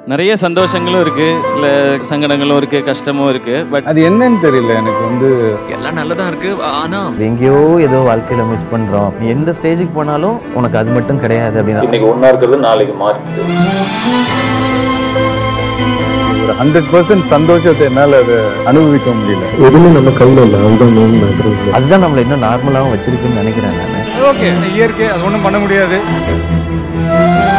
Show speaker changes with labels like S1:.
S1: நிறைய சந்தோஷங்களும் இருக்கு, சில சங்கடங்களும் இருக்கு, கஷ்டமும் இருக்கு. பட்
S2: அது என்னன்னு தெரியல எனக்கு.
S3: எல்லாம் நல்லதா இருக்கு. ஆனா
S4: எங்கேயோ ஏதோ வாழ்க்கையில மிஸ் பண்றோம். நீ எந்த ஸ்டேஜுக்கு போனாலும் உனக்கு அது மட்டும் கிடையாது அப்படின்னா
S5: இன்னைக்கு ஒன்னா இருக்கிறது நாளைக்கு மாறிடுது.
S2: ஒரு 100% சந்தோஷத்தை என்னால அதை அனுபவிக்க முடியல.
S6: எதுவுமே நம்ம கையில இல்லை.
S4: அதுதான் நம்மள இன்னும் நார்மலாகவும் வச்சிருக்குன்னு நினைக்கிறேன் நான்.
S2: ஓகே, இயற்கை, அது ஒன்றும் பண்ண முடியாது.